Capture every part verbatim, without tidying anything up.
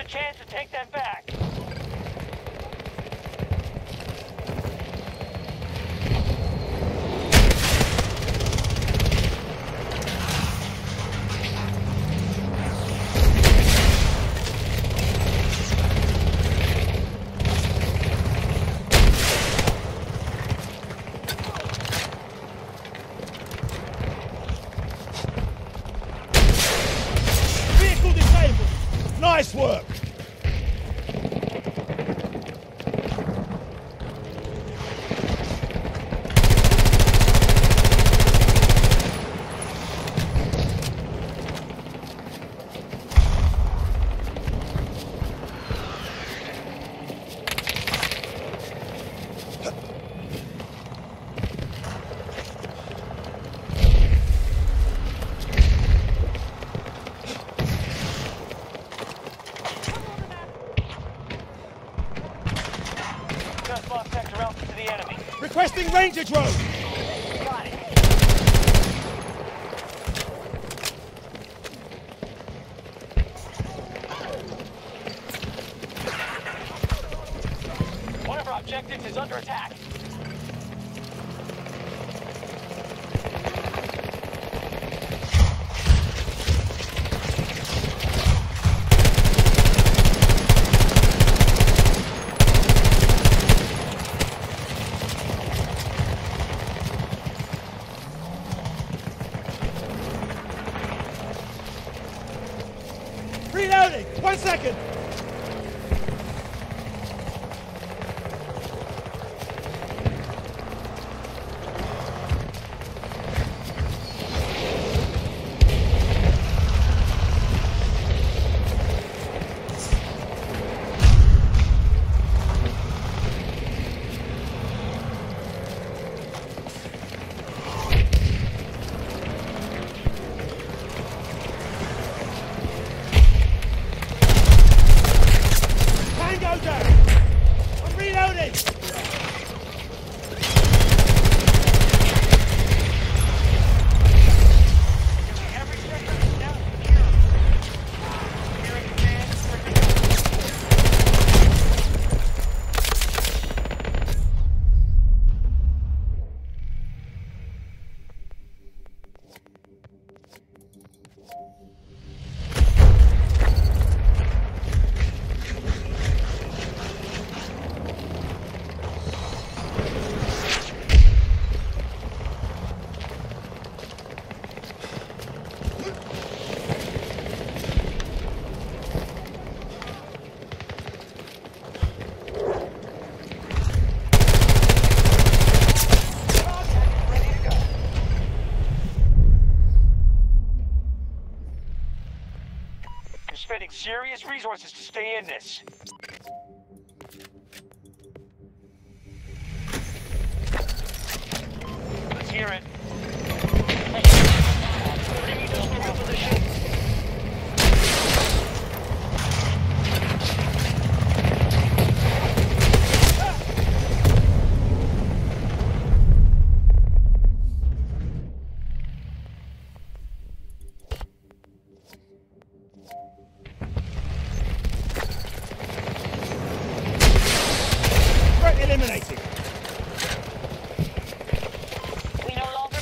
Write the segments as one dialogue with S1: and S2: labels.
S1: chance to take them back.
S2: Vehicle disabled! Nice work!
S1: Just lost sector alpha to the enemy.
S2: Requesting Ranger drone!
S1: Got it. One of our objectives is under attack.
S2: Reloading! One second! Tango down! I'm reloading!
S1: Every sector is now secure. Hearing command, You're spending serious resources to stay in this. Let's hear it. Bringing those to your position.
S2: Threat eliminated!
S1: We no longer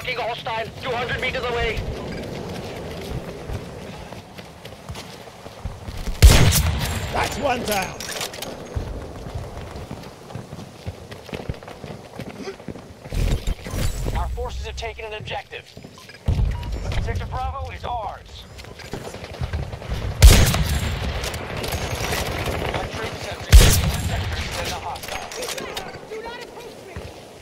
S3: Tracking a hostile, two hundred meters away.
S2: That's one down.
S1: Our forces have taken an objective. Sector Bravo is ours. Our troops have secured the sector than the hostile.
S4: Do not approach me!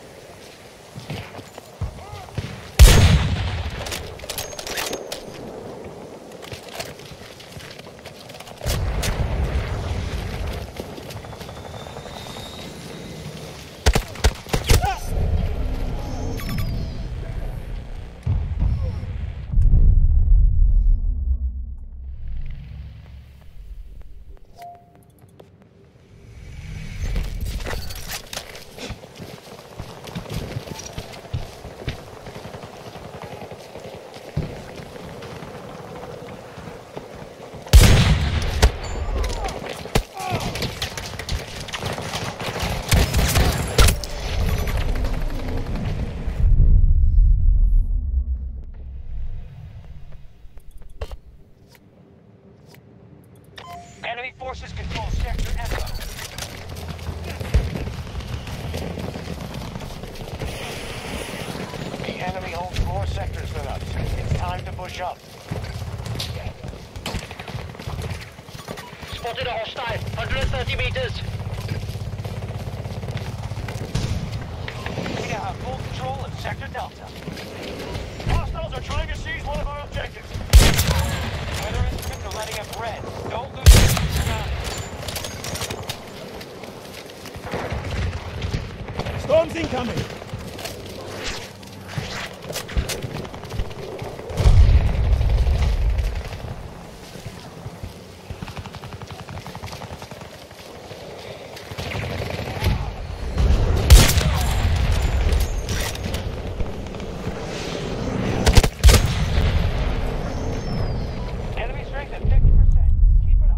S1: Enemy forces control Sector Echo. The enemy holds more sectors than us. It's time to push up.
S3: Spotted a hostile, one hundred thirty meters.
S1: We now have full control of Sector Delta. Hostiles are trying to seize one of our objectives. Weather instruments are letting up red. Don't lose it.
S2: Storm's incoming.
S1: Enemy strength at fifty percent. Keep it up.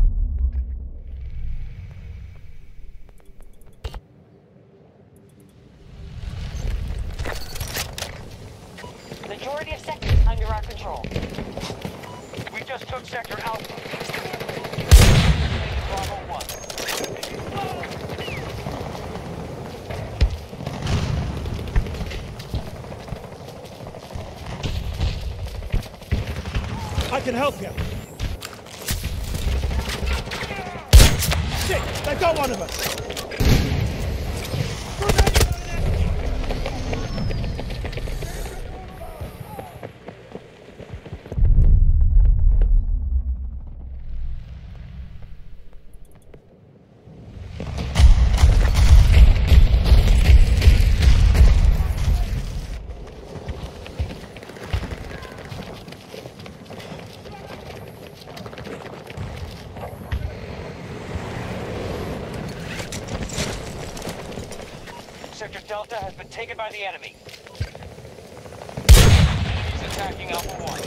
S4: Majority of sectors under our control.
S1: We just took Sector Alpha. Bravo one.
S2: I can help you. Shit! They've got one of us!
S1: Sector Delta has been taken by the enemy. He's attacking Alpha one.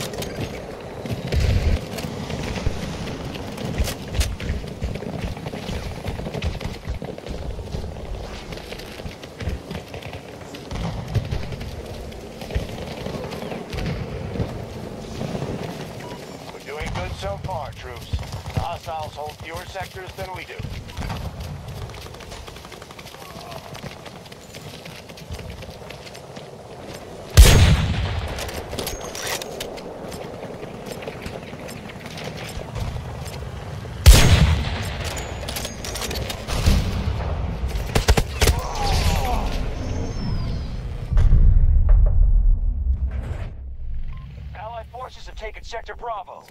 S1: We're doing good so far, troops. The hostiles hold fewer sectors than we do. Allied forces have taken Sector Bravo.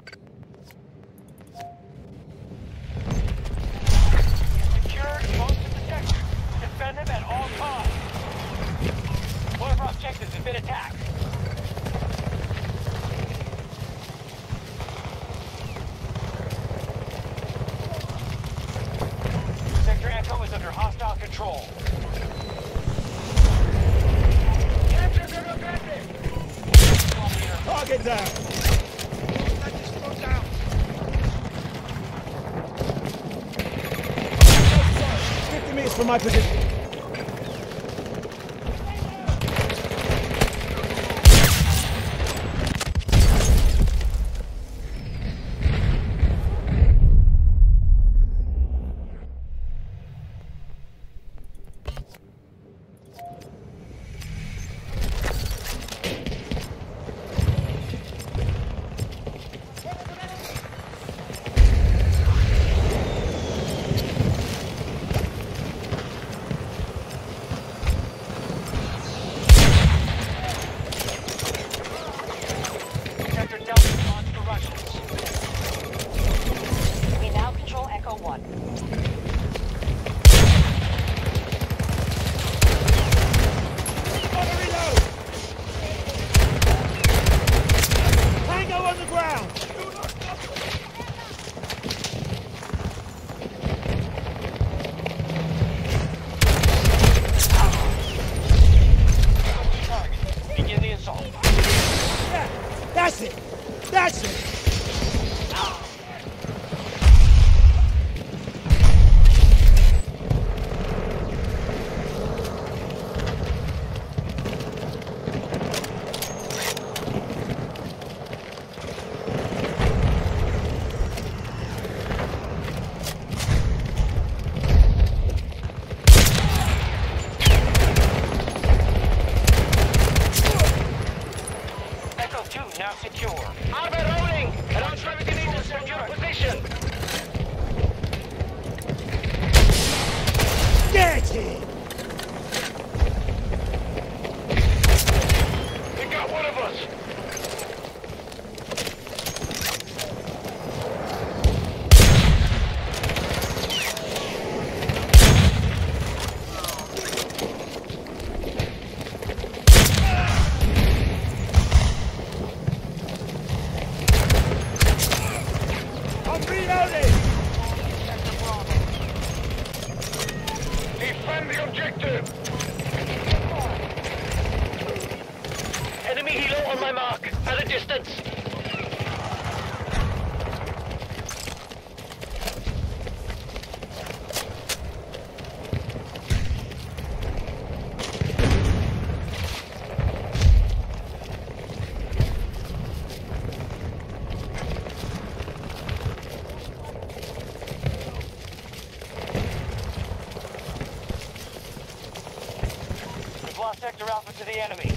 S1: Secured most of the sectors. Defend them at all costs. One of our objectives has been attacked. Sector Echo is under hostile control.
S2: Target down! fifty meters from my position. That's it! That's it!
S1: Now secure.
S3: Armor rolling! Around seventy meters from your position!
S2: Get him!
S3: We got one of us!
S2: I'm reloading!
S3: Defend the objective! Enemy helo on my mark, at a distance!
S1: We've lost Sector Alpha to the enemy.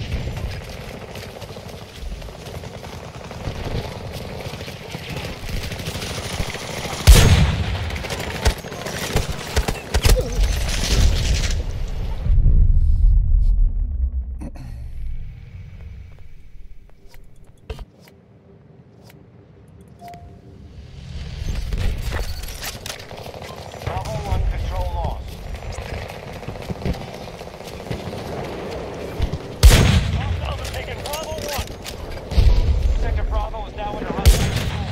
S1: Bravo one, control lost. Hostiles are taking Bravo one. Sector Bravo is now under hostile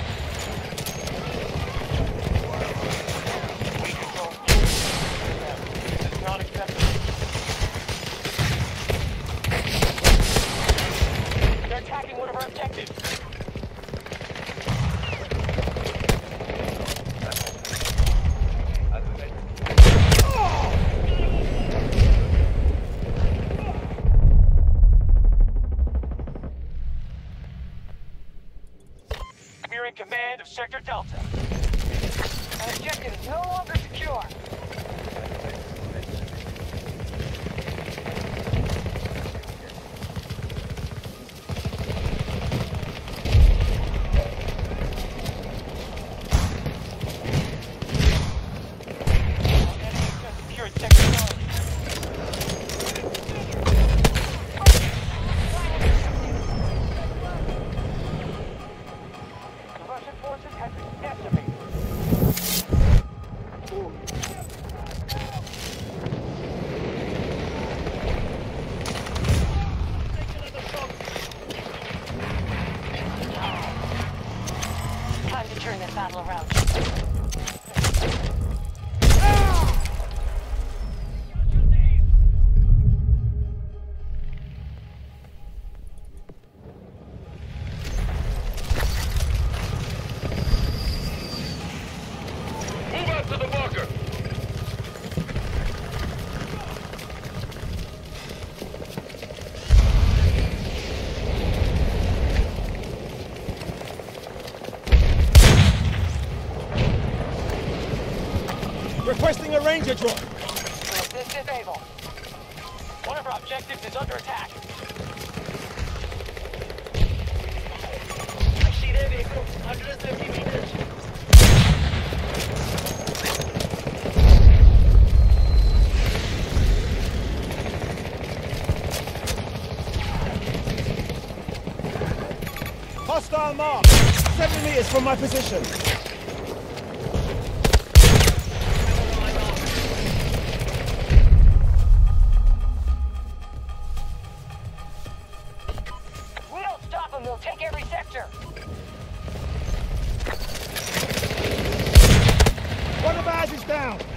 S1: control. We control two. This is not acceptable. They're attacking one of our objectives. You're in command of Sector Delta. An objective is no longer secure. Enemy has secured Sector Delta. The Russian forces have been decimated.
S4: Time to turn this battle around.
S3: Move out to the bunker!
S2: Requesting a ranger drone.
S4: Resist disable.
S1: One of our objectives is under attack.
S3: I see their vehicle, one hundred thirty meters.
S2: Hostile mark. Seven meters from my position.
S4: We don't stop them, they'll take every sector.
S2: One of ours is down.